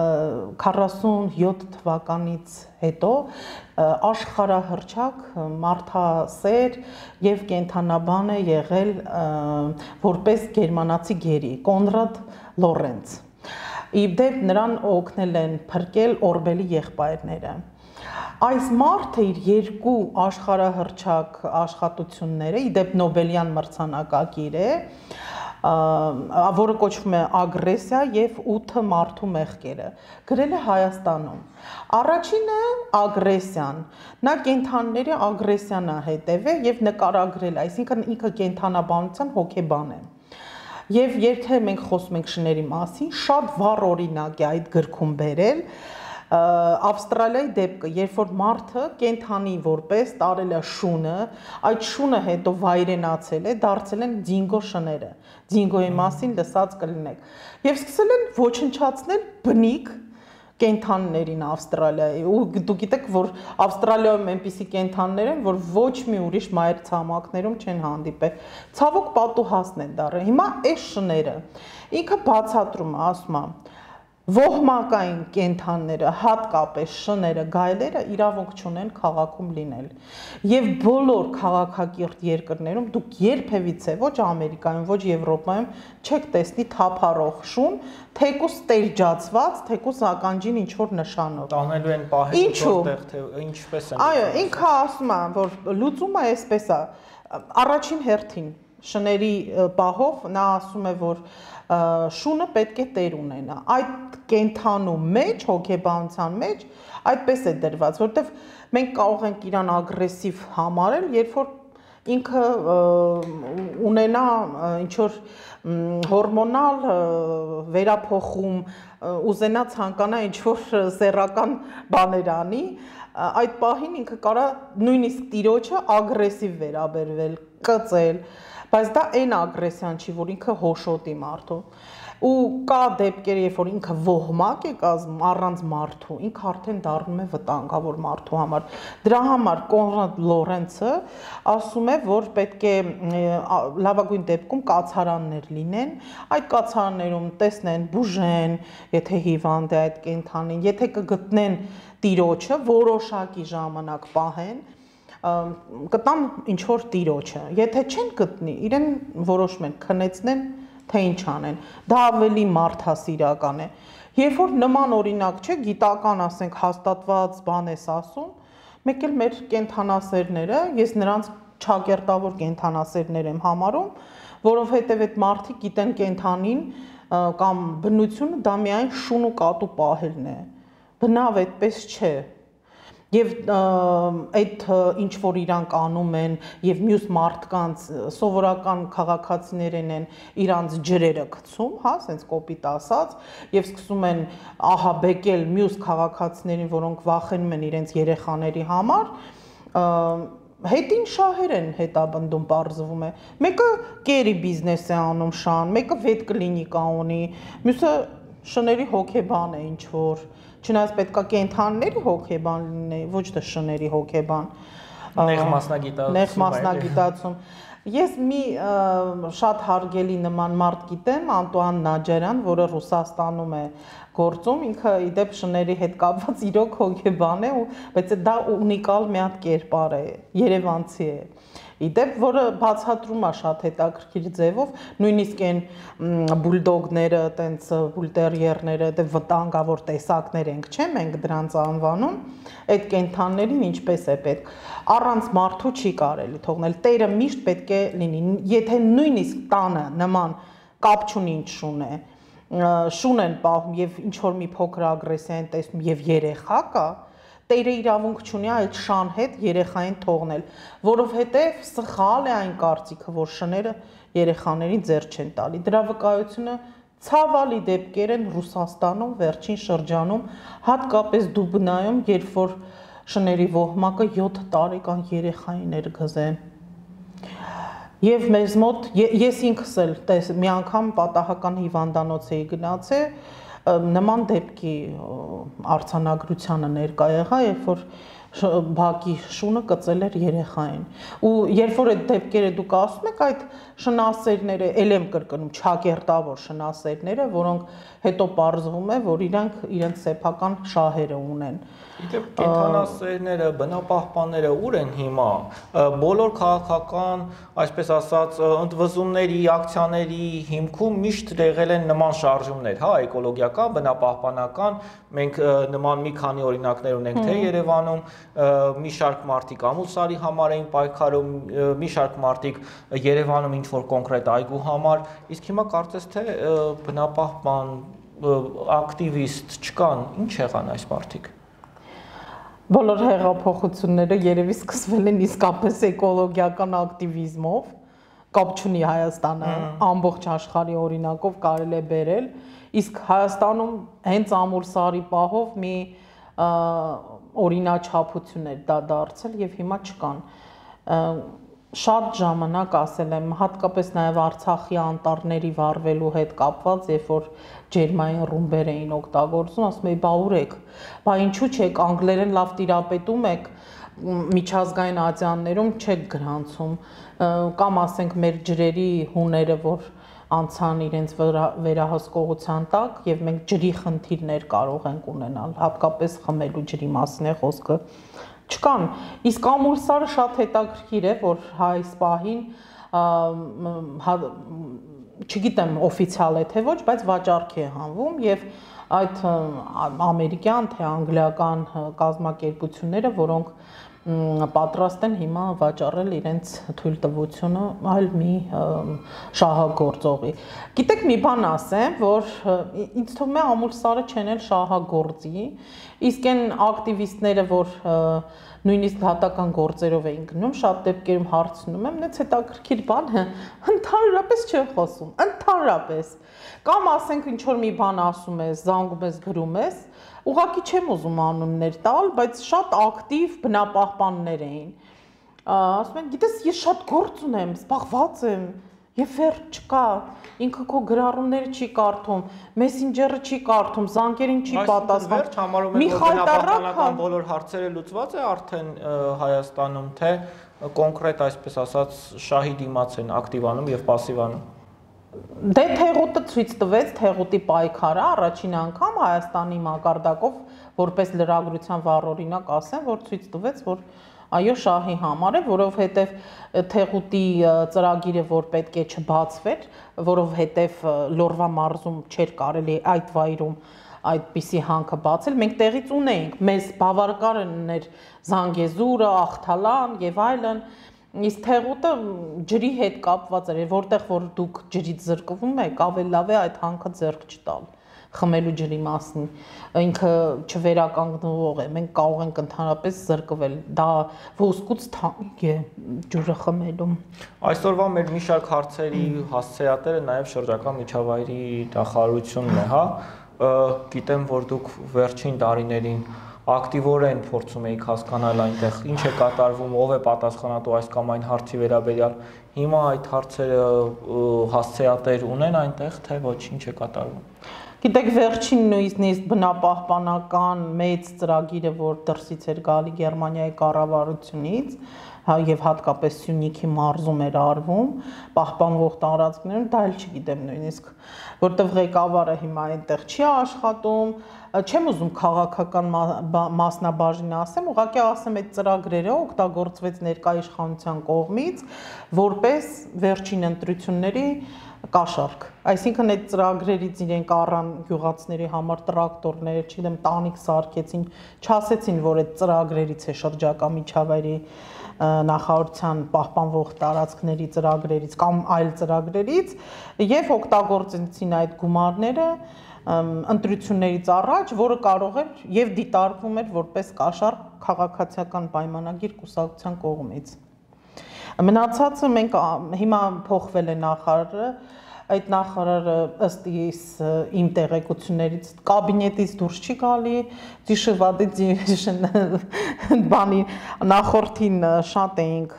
քառասունյոթ թվականից հետո աշխարհահռչակ մարդասեր եւ կենթանաբան է եղել որպես գերմանացի գերի, Կոնրադ Լորենց։ Իբդեպ նրան օգնել են փրկել Օրբելի եղբայրները։ Այս մարդը իր երկու աշխարհահռչակ աշխատությունները, իդեպ Նոբելյան մրցանակակիր է, որը կոչվում է Ագրեսիա եւ ութ մարդու մեղքերը, գրել է Հայաստանում։ Առաջինը ագրեսիան, նա կենթանիների ագրեսիան է հետևել եւ նկարագրել, այսինքն ինքը կենթանաբանության հոգեբան է։ Եվ եթե մենք խոսում ենք շների մասին, շատ վառ օրինակ է այդ գրքում բերել Ավստրալիայի դեպքը, երբ որ մարդը կենթանի որպես տարել է շունը, այդ շունը հետո վայրենացել է, դարձել են դինգո շները, դինգոյի մասին լսած կլինեք, եւ սկսել են ոչնչացնել բնիկ կենթանիներին Ավստրալիայի, ու դու գիտեք, որ Ավստրալիայում այնպիսի կենթանիներ են, որ ոչ մի ուրիշ մայր ցամաքներում չեն հանդիպել, ցավոք պատուհասն են դառել։ Հիմա այս շները ինքը բացատրում է, ասում է Ոհմակային կենթանիները, հատկապես շները, գայլերը իրավունք չունեն քաղաքում լինել։ Եվ բոլոր քաղաքակիրթ երկրներում դուք երբևիցե ոչ Ամերիկայում, ոչ Եվրոպայում չեք տեսնի թափառող շուն, թեկուզ ստերջացված, թեկուզ ականջին ինչ որ նշանով։ Տանելու են պահել որտեղ թե ինչպես են։ Այո, ինքը ասում է, որ լուծումը այսպես է, առաջին հերթին շների պահով նա ասում է, որ շունը պետք է տեր ունենա։ Այդ կենթանու մեջ, հոգեբանության մեջ այդպես է դրված, որտեվ մենք կարող ենք իրան ագրեսիվ համարել, երբ որ ինքը ունենա ինչ որ հորմոնալ վերափոխում, ուզենա ցանկանա ինչ որ սեռական բաներ անի, այդ պահին ինքը կարա նույնիսկ տիրոջը ագրեսիվ վերաբերվել, կծել, բայց դա այն ագրեսիան չի, որ ինքը հոշոտի մարդու։ Ու կա դեպքեր, երբ որ ինքը ոհմակ է կազմում առանց մարդու, ինքը արդեն դառնում է վտանգավոր մարդու համար։ Դրա համար Կոնրադ Լորենցը ասում է, որ պետք է լավագույն դեպքում կացարաններ լինեն, այդ կացարաններում տեսնեն բուժեն, եթե հիվանդ է այդ կենթանին, եթե կգտնեն տիրոջը, որոշակի ժամանակ պահեն, կտան ինչ որ տիրոջը, եթե չեն գտնի, իրեն որոշում են քնեցնեն, թե ինչ անեն, դա ավելի մարդասիրական է։ Երբ որ նման օրինակ չէ, գիտական, ասենք, հաստատված բան ես ասում, մեկ էլ մեր կենթանասերները, ես նրանց չակերտավոր կենթանասերներ եմ համարում, որովհետև այդ մարդիկ գիտեն կենթանին կամ բնությունը դա միայն շուն ու կատու պահելն է, բնավ այդպես չէ։ Եվ այդ ինչ որ իրանք անում են եւ մյուս մարդկանց սովորական քաղաքացիներեն են իրանց ջրերը գցում, հա, ասենց կոպիտ ասած, եւ սկսում են ահաբեկել մյուս քաղաքացիներին, որոնք վախենում են իրենց երեխաների համար, հետին շահեր են հետաբնդում, պարզվում է։ Մեկը կերի բիզնես է անում շան, մեկը վետկլինիկա ունի, մյուսը շների հոգեբան է ինչ որ Չնայած պետք է կենթանիների հոգեբան լինի, ոչ թե շների հոգեբան։ Նեղ մասնագիտացում։ Նեղ մասնագիտացում։ Ես մի շատ հարգելի նման մարդ գիտեմ, Անտուան Նաջարյան, որը Ռուսաստանում է գործում, ինքը իդեպ շների հետ կապված իրոք հոգեբան է, բայց դա ունիկալ մի հատ կերպար է, երևանցի է։ Իդեպ, որը բացատրում է շատ հետաքրքիր ձևով, նույնիսկ այն բուլդոգները, տենց բուլտերիերները, դե վտանգավոր տեսակներ ենք, չէ՞, մենք դրանց անվանում, այդ կենդաններին ինչպես է պետք։ Առանց մարդու չի կարելի թողնել։ Տերը միշտ պետք է լինի, եթե նույնիսկ տանը նման կապ չունի ինչ շուն է, շուն են պահում եւ ինչ որ մի փոքր ագրեսիա են տեսնում եւ երեխա կա, Տերը իրավունք չունի այդ շան հետ երեխային թողնել, որովհետև սխալ է այն կարծիքը, որ շները երեխաներին ձեռ չեն տալի։ Դրա վկայությունը ցավալի դեպքեր են Ռուսաստանում վերջին շրջանում, հատկապես Դուբնայում, երբ որ շների ոհմակը յոթ տարեկան երեխային էր գզեն։ Եվ մեզ մոտ ես ինքս էլ մի անգամ պատահական հիվանդանոց էի գնացել, նման դեպքի արձանագրությանը ներկա եղա, երբ որ բակի շունը կծել էր երեխային։ Ու երբ որ այդ դեպքերը դուք ասում եք, այդ շնասերները, ել եմ կրկնում, չակերտավոր շնասերները, որոնք հետո պարզվում է, որ իրանք իրենց սեփական շահերը ունեն։ Իդեպ կենդանասերները, բնապահպանները ուր են հիմա, բոլոր քաղաքական, այսպես ասած, ընդվզումների, ակցիաների հիմքում միշտ եղել են նման շարժումներ, հա, էկոլոգիական, բնապահպանական, մենք նման մի քանի օրինակներ ունենք թե Երևանում, մի շարք մարդիկ ամուսարի համար էին պայքարում, մի շարք մարդիկ Երևանում ինչ-որ կոնկրետ այգու համար, իսկ հիմա կարծես թե բնապահպան, ակտիվիստ չկան, ինչ եղան այս մարդիկ։ Բոլոր հեղափոխությունները երևի սկսվել են իսկապես էկոլոգիական ակտիվիզմով, կապ չունի Հայաստանը, ամբողջ աշխարհի օրինակով կարելի է բերել, իսկ Հայաստանում հենց ամուրսարի պահով մի օրինաչափություն էր դա դարձել եւ հիմա չկան։ Շատ ժամանակ ասել եմ, հատկապես նաև Արցախի անտառների վառվելու հետ կապված, երբ որ ջերմային ռումբեր էին օգտագործում, ասում էի, բա ուրեք, բա ինչու չեք անգլերեն լավ տիրապետում եք, միջազգային ատյաններում չեք գրանցում, կամ ասենք մեր ջրերի հուները, որ անցան իրենց վերահսկողության տակ եւ մենք ջրի խնդիրներ կարող ենք ունենալ, հատկապես խմելու ջրի մասին է խոսքը, չկան, իսկ ամուրսարը շատ հետաքրքիր է, որ այս պահին, չգիտեմ օֆիցիալ է թե ոչ, բայց վաճառքի է հանվում եւ այդ ամերիկյան թե անգլիական կազմակերպությունները, որոնք պատրաստ են հիմա վաճառել իրենց թույլտվությունը այլ մի շահագործողի։ Գիտեք մի բան ասեմ, որ ինձ թվում է ամուրսարը չեն էլ շահագործի, իսկ այն ակտիվիստները, որ նույնիսկ դատական գործերով էին գնում, շատ դեպքերում հարցնում եմ, նենց հետաքրքիր բան է, ընդհանրապես չեն խոսում, ընդհանրապես։ Կամ ասենք ինչ որ մի բան ասում ես, զանգում ես, գրում ես, ուղղակի չեմ ուզում անուններ տալ, բայց շատ ակտիվ բնապահպաններ էին։ Ասում են, գիտես, ես շատ գործ ունեմ, զբաղված եմ, եւ վերջ չկա, ինքը քո գրառումները չի կարդում, մեսենջերը չի կարդում, զանգերին չի պատասխանում։ Մի բնապահպանական բոլոր հարցերը լուծված է արդեն Հայաստանում, թե կոնկրետ այսպես ասած շահի դիմաց են ակտիվանում եւ պասիվանում։ Դե Թեղուտը ցույց տվեց Թեղուտի պայքարը առաջին անգամ Հայաստանի մակարդակով որպես լրագրության վառօրինակ ասեմ, որ ցույց տվեց, որ այո շահի համար է, որովհետև Թեղուտի ծրագիրը, որ պետք է չբացվեր, որովհետև Լորվա մարզում չէր կարելի այդ վայրում այդպիսի հանքը բացել, մենք տեղից ունեինք, մեզ բավարար էր Զանգեզուրը, Ախթալան եւ այլն, իսկ Թեղուտը ջրի հետ կապված էր, որտեղ որ դուք ջրից զրկվում եք, ավելի լավ է այդ հանքը ձեռք չտալ, խմելու ջրի մասին, ինքը չվերականգնվող է, մենք կարող ենք ընդհանրապես զրկվել, դա ոսկուց թանկ է ջուրը խմելում։ Այսօրվա մեր մի շարք հարցերի հասցեատերը նաև շրջակա միջավայրի նախարարությունն է, հա, գիտեմ, որ դուք վերջին տարիներին ակտիվորեն փորձում եք հասկանալ այնտեղ ինչ է կատարվում, ով է պատասխանատու այս կամ այն հարցի վերաբերյալ։ Հիմա այդ հարցերը հասցեատեր ունեն այնտեղ, թե ոչ, ինչ է կատարվում։ Գիտեք, վերջին նույնիսկ բնապահպանական մեծ ծրագիրը, որ դրսից էր գալի Գերմանիայի կառավարությունից, եւ հատկապես Սյունիքի մարզում էր արվում, պահպանվող տարածքներում, դա էլ չգիտեմ նույնիսկ, որտեղ ղեկավարը հիմա այնտեղ չի աշխատում, չեմ ուզում քաղաքական մասնաբաժին ասեմ, ուղղակի ասեմ այդ ծրագրերը օգտագործվեց ներկայ իշխանության կողմից, որպես վերջին ընտրությունների կաշառք։ Այսինքն այդ ծրագրերից իրենք առան գյուղացիների համար տրակտորներ, չգիտեմ, տանիք սարքեցին, չասեցին, որ այդ ծրագրերից է շրջակա միջավայրի նախարարության պահպանվող տարածքների ծրագրերից կամ այլ ծրագրերից եւ օգտագործեցին այդ գումարները ընտրություններից առաջ, որը կարող էր եւ դիտարկվում էր որպես կաշառք քաղաքացիական պայմանագիր կուսակցության կողմից։ Մնացածը մենք հիմա փոխվել է նախարարը, այդ նախարարը ըստ իս իմ տեղեկություններից կաբինետից դուրս չի գալի, դիշվադի բանի նախորդին շատ էինք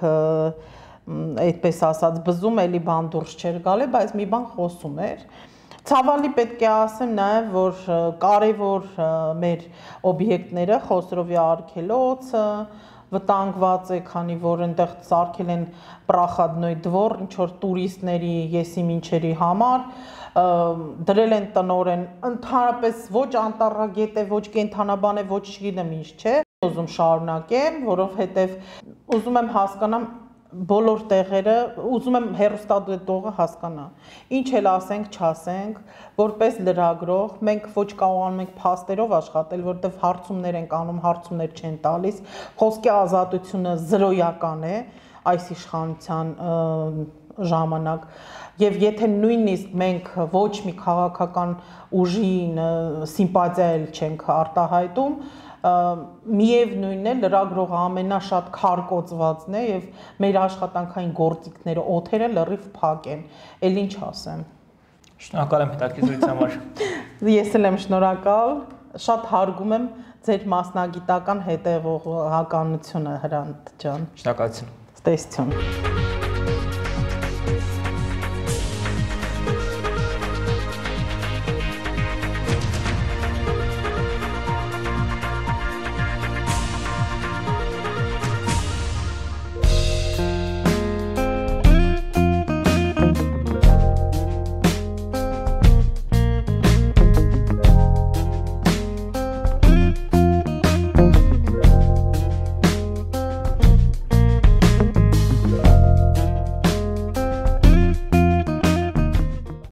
այդպես ասած բզում, էլի բան դուրս չէր գալի, բայց մի բան խոսում էր։ Ցավալի պետք է ասեմ նաև, որ կարևոր մեր օբյեկտները, Խոսրովի արգելոցը վտանգված է, քանի որ այնտեղ սարքել են պրախադնոյ դվոր, ինչ որ տուրիստների եսիմինչերի համար, դրել են տնորեն, ընդհանրապես ոչ անտառագետ է, ոչ կենդանաբան է, ոչ չգիտեմ ինչ չէ, ուզում շարունակեմ, որովհետև ուզում եմ հասկանամ բոլոր տեղերը, ուզում եմ հեռուստադիտողը հասկանա, ինչ էլ ասենք, չասենք, որպես լրագրող, մենք ոչ կարողանում ենք փաստերով աշխատել, որտեղ հարցումներ ենք անում, հարցումներ չեն տալիս, խոսքի ազատությունը զրոյական է այս իշխանության ժամանակ, եւ եթե նույնիսկ մենք ոչ մի քաղաքական ուժին սիմպաթիա էլ չենք արտահայտում, միևնույնն է լրագրողը ամենաշատ քարկոծվածն է եւ մեր աշխատանքային գործիքները օթերը լրիվ փակ են, էլ ինչ ասեմ։ Շնորհակալ եմ հետաքրքրության համար։ Ես էլ եմ շնորհակալ, շատ հարգում եմ ձեր մասնագիտական հետևողականությունը, Հրանտ ջան։ Շնորհակալություն։ Տեսություն։